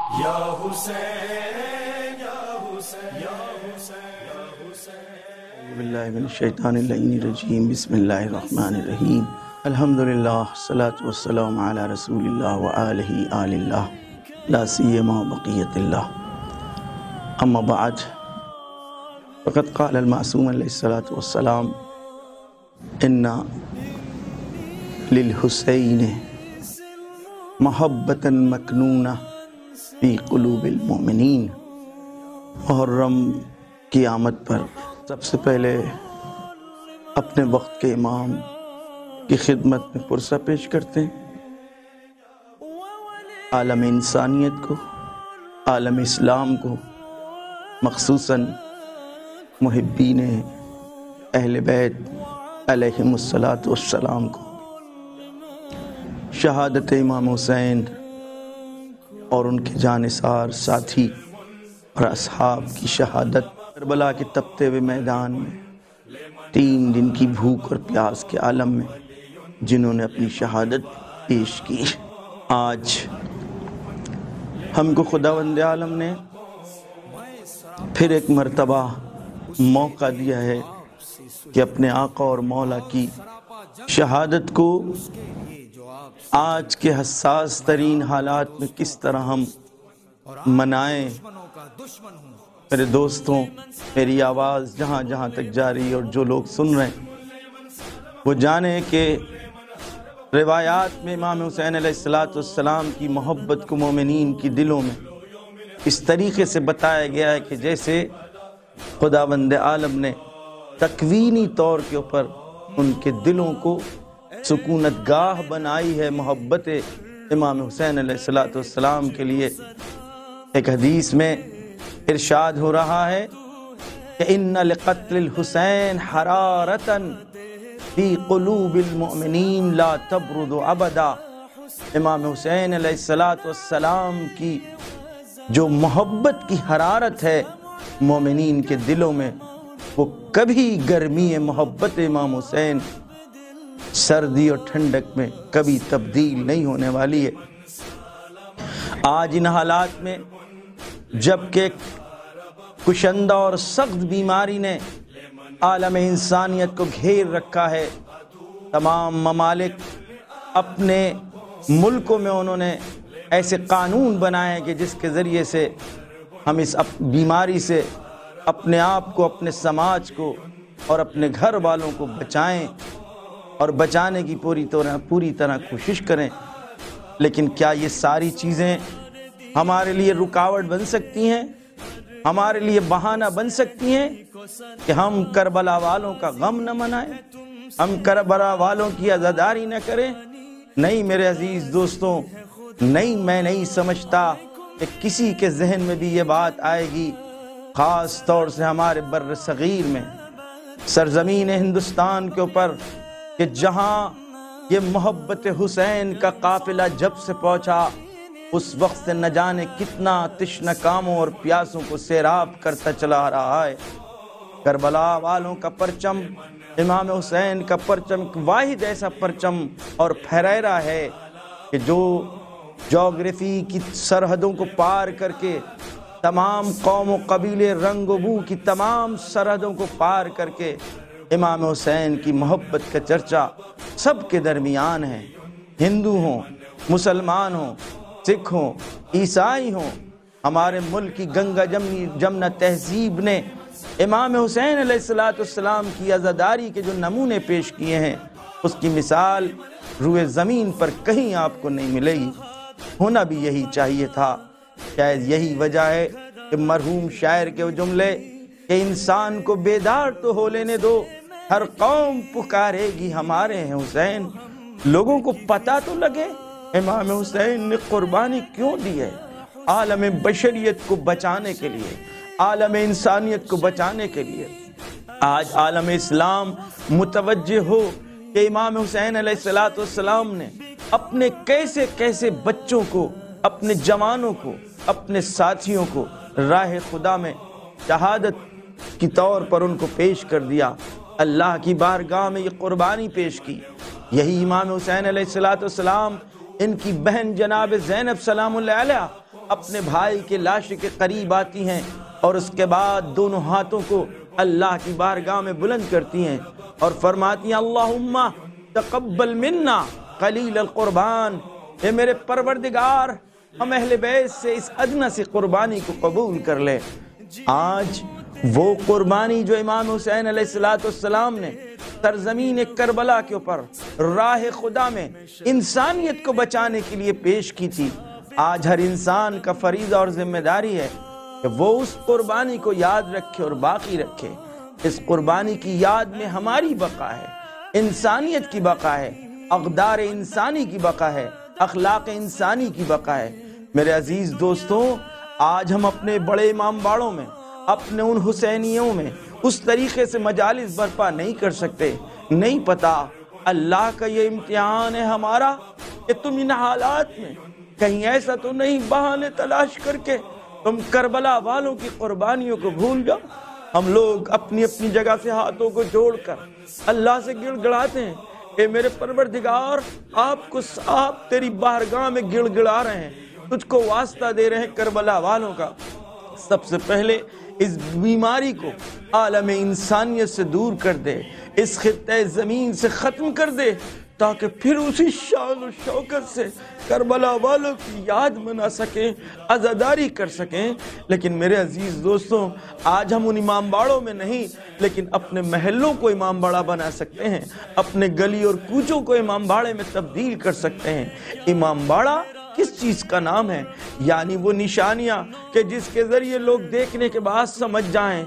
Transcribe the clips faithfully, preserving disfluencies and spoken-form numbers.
یا حسین یا حسین یا حسین یا حسین باللہ من الشیطان اللعین الرجیم بسم اللہ الرحمن الرحیم الحمدللہ والصلاة والسلام علی رسول اللہ وآلہ آل اللہ لا سیما بقیت اللہ اما بعد فقد قال المعصوم علیہ الصلاة والسلام ان للحسین محبتا مکنونہ فی قلوب المؤمنین۔ محرم کی آمد پر سب سے پہلے اپنے وقت کے امام کی خدمت میں پرسہ پیش کرتے ہیں، عالم انسانیت کو، عالم اسلام کو، مخصوصاً محبین اہل بیت علیہم الصلاۃ والسلام کو۔ شہادت امام حسین اور ان کے جانثار ساتھی اور اصحاب کی شہادت کربلا کے تپتے ہوئے میدان میں، تین دن کی بھوک اور پیاس کے عالم میں جنہوں نے اپنی شہادت پیش کی۔ آج ہم کو خداوند عالم نے پھر ایک مرتبہ موقع دیا ہے کہ اپنے آقا اور مولا کی شہادت کو آج کے حساس ترین حالات میں کس طرح ہم منائیں۔ میرے دوستوں، میری آواز جہاں جہاں تک جا رہی ہے اور جو لوگ سن رہے ہیں وہ جانیں کہ روایات میں امام حسین علیہ السلام کی محبت کو مومنین کی دلوں میں اس طریقے سے بتایا گیا ہے کہ جیسے خداوند عالم نے تکوینی طور کے اوپر ان کے دلوں کو سکونت گاہ بنائی ہے محبت امام حسین علیہ السلام کے لیے۔ ایک حدیث میں ارشاد ہو رہا ہے کہ ان لقتل الحسین حرارتا فی قلوب المؤمنین لا تبرد ابدا۔ امام حسین علیہ السلام کی جو محبت کی حرارت ہے مومنین کے دلوں میں، وہ کبھی گرمی محبت امام حسین سردی اور ٹھنڈک میں کبھی تبدیل نہیں ہونے والی ہے۔ آج ان حالات میں جبکہ کشندہ اور سخت بیماری نے عالم انسانیت کو گھیر رکھا ہے، تمام ممالک اپنے ملکوں میں انہوں نے ایسے قانون بنائے ہیں کہ جس کے ذریعے سے ہم اس بیماری سے اپنے آپ کو، اپنے سماج کو اور اپنے گھر والوں کو بچائیں اور بچانے کی پوری طرح پوری طرح کوشش کریں۔ لیکن کیا یہ ساری چیزیں ہمارے لیے رکاوٹ بن سکتی ہیں، ہمارے لیے بہانہ بن سکتی ہیں کہ ہم کربلا والوں کا غم نہ منائیں، ہم کربلا والوں کی عزاداری نہ کریں؟ نہیں میرے عزیز دوستوں، نہیں، میں نہیں سمجھتا کہ کسی کے ذہن میں بھی یہ بات آئے گی، خاص طور سے ہمارے بر صغیر میں، سرزمین ہندوستان کے اوپر، کہ جہاں یہ محبت حسین کا قافلہ جب سے پہنچا اس وقت سے نہ جانے کتنا تشنہ کاموں اور پیاسوں کو سیراب کرتا چلا رہا ہے۔ کربلا والوں کا پرچم، امام حسین کا پرچم واحد ایسا پرچم اور پھریرا ہے کہ جو جغرافی کی سرحدوں کو پار کر کے، تمام قوم و قبیلے، رنگ و بو کی تمام سرحدوں کو پار کر کے امام حسین کی محبت کا چرچا سب کے درمیان ہے۔ ہندو ہوں، مسلمان ہوں، سکھ ہوں، عیسائی ہوں، ہمارے ملک کی گنگا جمنی جمنا تہذیب نے امام حسین علیہ السلام کی عزاداری کے جو نمونے پیش کیے ہیں، اس کی مثال روئے زمین پر کہیں آپ کو نہیں ملے گی۔ ہونا بھی یہی چاہیے تھا۔ شاید یہی وجہ ہے کہ مرحوم شاعر کے وہ جملے کہ انسان کو بیدار تو ہو لینے دو، ہر قوم پکارے گی ہمارے ہیں حسین، لوگوں کو پتہ تو لگے امام حسین نے قربانی کیوں دی ہے عالم بشریت کو بچانے کے لیے، عالم انسانیت کو بچانے کے لیے۔ آج عالم اسلام متوجہ ہو کہ امام حسین علیہ السلام نے اپنے کیسے کیسے بچوں کو، اپنے جوانوں کو، اپنے ساتھیوں کو راہ خدا میں شہادت کی طور پر ان کو پیش کر دیا، اللہ کی بارگاہ میں یہ قربانی پیش کی۔ یہی امام حسین علیہ السلام ان کی بہن جناب زینب سلام اللہ علیہ اپنے بھائی کے لاش کے قریب آتی ہیں اور اس کے بعد دونوں ہاتھوں کو اللہ کی بارگاہ میں بلند کرتی ہیں اور فرماتی ہیں اللہم تقبل منا قلیل القربان، اے میرے پروردگار ہم اہل بیت سے اس ادنی سی قربانی کو قبول کر لے۔ آج وہ قربانی جو امام حسین علیہ السلام نے سرزمین کربلا کے اوپر راہ خدا میں انسانیت کو بچانے کے لیے پیش کی تھی، آج ہر انسان کا فریضہ اور ذمہ داری ہے کہ وہ اس قربانی کو یاد رکھے اور باقی رکھے۔ اس قربانی کی یاد میں ہماری بقا ہے، انسانیت کی بقا ہے، اقدار انسانی کی بقا ہے، اخلاق انسانی کی بقا ہے۔ میرے عزیز دوستوں، آج ہم اپنے بڑے امام باڑوں میں، اپنے ان حسینیوں میں اس طریقے سے مجالس برپا نہیں کر سکتے۔ نہیں پتا اللہ کا یہ امتحان ہے ہمارا کہ تم ان حالات میں کہیں ایسا تو نہیں بہانے تلاش کر کے تم کربلا والوں کی قربانیوں کو بھول جاؤ۔ ہم لوگ اپنی اپنی جگہ سے ہاتھوں کو جوڑ کر اللہ سے گڑ گڑاتے ہیں، اے میرے پروردگار آپ کو آپ تیری بارگاہ میں گڑ گڑا رہے ہیں، تجھ کو واسطہ دے رہے ہیں کربلا والوں کا۔ سب سے پہلے اس بیماری کو عالم انسانیت سے دور کر دے، اس خطہ زمین سے ختم کر دے، تاکہ پھر اسی شان و شوکت سے کربلا والوں کی یاد منا سکیں، عزاداری کر سکیں۔ لیکن میرے عزیز دوستوں، آج ہم ان امام باڑوں میں نہیں لیکن اپنے محلوں کو امام باڑہ بنا سکتے ہیں، اپنے گلی اور کوچوں کو امام باڑے میں تبدیل کر سکتے ہیں۔ امام باڑہ کس چیز کا نام ہے؟ یعنی وہ نشانیاں کہ جس کے ذریعے لوگ دیکھنے کے بعد سمجھ جائیں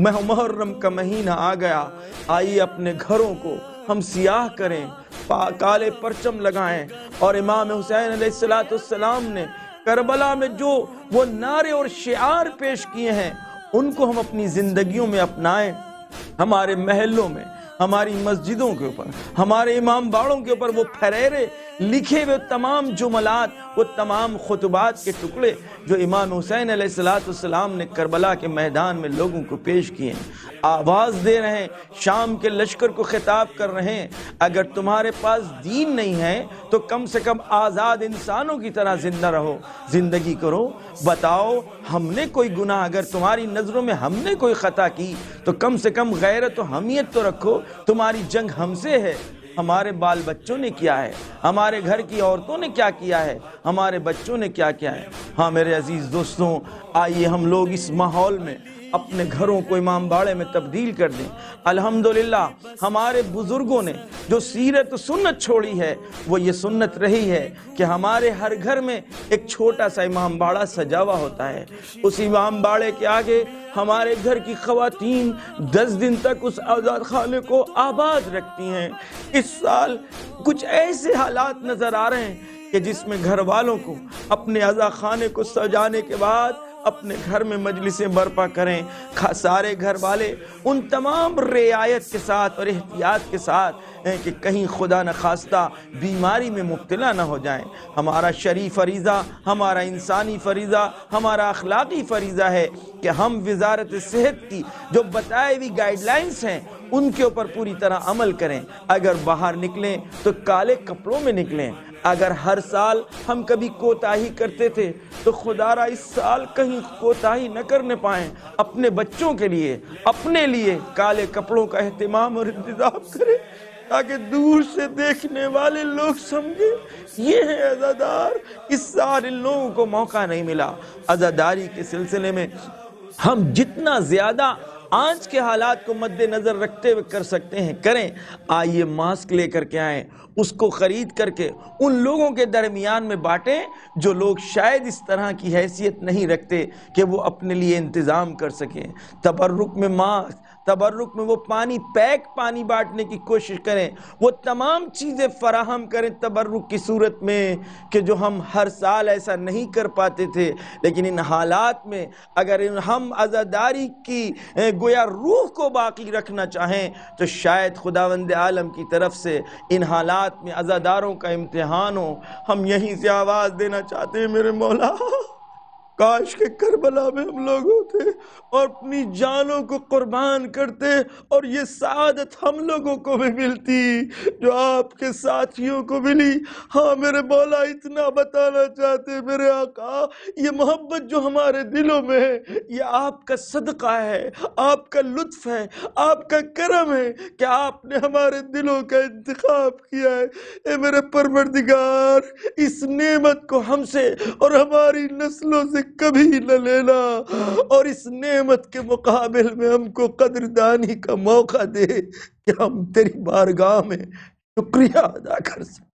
محرم کا مہینہ آ گیا، آئیے اپنے گھروں کو ہم سیاہ کریں، کالے پرچم لگائیں، اور امام حسین علیہ السلام نے کربلا میں جو وہ نعرے اور شعار پیش کیے ہیں ان کو ہم اپنی زندگیوں میں اپنائیں۔ ہمارے محلوں میں، ہماری مسجدوں کے اوپر، ہمارے امام باڑوں کے اوپر وہ پھریرے لکھے ہوئے تمام جملات، وہ تمام خطبات کے ٹکڑے جو امام حسین علیہ السلام نے کربلا کے میدان میں لوگوں کو پیش کیے ہیں، آواز دے رہے ہیں، شام کے لشکر کو خطاب کر رہے ہیں، اگر تمہارے پاس دین نہیں ہے تو کم سے کم آزاد انسانوں کی طرح زندہ رہو، زندگی کرو، بتاؤ ہم نے کوئی گناہ، اگر تمہاری نظروں میں ہم نے کوئی خطا کی تو کم سے کم غیرت و حمیت تو رکھو، تمہاری جنگ ہم سے ہے، ہمارے بال بچوں نے کیا ہے، ہمارے گھر کی عورتوں نے کیا کیا ہے، ہمارے بچوں نے کیا کیا ہے۔ ہاں میرے عزیز دوستوں، آئیے ہم لوگ اس ماحول میں اپنے گھروں کو امام باڑے میں تبدیل کر دیں۔ الحمدللہ ہمارے بزرگوں نے جو سیرت و سنت چھوڑی ہے وہ یہ سنت رہی ہے کہ ہمارے ہر گھر میں ایک چھوٹا سا امام باڑہ سجا ہوا ہوتا ہے، اس امام باڑے کے آگے ہمارے گھر کی خواتین دس دن تک اس آزاد خانے کو آباد رکھتی ہیں۔ اس سال کچھ ایسے حالات نظر آ رہے ہیں کہ جس میں گھر والوں کو اپنے عزا خانے کو سجانے کے بعد اپنے گھر میں مجلسیں برپا کریں، سارے گھر والے ان تمام رعایت کے ساتھ اور احتیاط کے ساتھ کہ کہیں خدا نخواستہ بیماری میں مبتلا نہ ہو جائیں۔ ہمارا شرعی فریضہ، ہمارا انسانی فریضہ، ہمارا اخلاقی فریضہ ہے کہ ہم وزارت صحت کی جو بتائے ہوئی گائیڈ لائنز ہیں ان کے اوپر پوری طرح عمل کریں۔ اگر باہر نکلیں تو کالے کپڑوں میں نکلیں۔ اگر ہر سال ہم کبھی کوتاہی کرتے تھے تو خدا را اس سال کہیں کوتاہی نہ کرنے پائیں، اپنے بچوں کے لیے، اپنے لیے کالے کپڑوں کا اہتمام اور انتظام کریں تاکہ دور سے دیکھنے والے لوگ سمجھیں یہ ہے عزادار۔ اس سال ان لوگوں کو موقع نہیں ملا۔ عزاداری کے سلسلے میں ہم جتنا زیادہ آج کے حالات کو مد نظر رکھتے ہوئے کر سکتے ہیں کریں۔ آئیے ماسک لے کر کے آئیں، اس کو خرید کر کے ان لوگوں کے درمیان میں بانٹیں جو لوگ شاید اس طرح کی حیثیت نہیں رکھتے کہ وہ اپنے لیے انتظام کر سکیں۔ تبرک میں ماسک، تبرک میں وہ پانی، پیک پانی بانٹنے کی کوشش کریں، وہ تمام چیزیں فراہم کریں تبرک کی صورت میں کہ جو ہم ہر سال ایسا نہیں کر پاتے تھے۔ لیکن ان حالات میں اگر ہم عزاداری کی گویا روح کو باقی رکھنا چاہیں تو شاید خداوند عالم کی طرف سے ان حالات میں عزاداروں کا امتحان ہو۔ ہم یہیں سے آواز دینا چاہتے ہیں، میرے مولا کاش کہ کربلا میں ہم لوگ ہوتے اور اپنی جانوں کو قربان کرتے اور یہ سعادت ہم لوگوں کو بھی ملتی جو آپ کے ساتھیوں کو ملی۔ ہاں میرے مولا اتنا بتانا چاہتے میرے آقا، یہ محبت جو ہمارے دلوں میں ہے یہ آپ کا صدقہ ہے، آپ کا لطف ہے، آپ کا کرم ہے کہ آپ نے ہمارے دلوں کا انتخاب کیا ہے۔ اے میرے پروردگار، اس نعمت کو ہم سے اور ہماری نسلوں سے کبھی نہ لینا، اور اس نعمت کے مقابل میں ہم کو قدردانی کا موقع دے کہ ہم تیری بارگاہ میں شکریہ ادا کر سکیں۔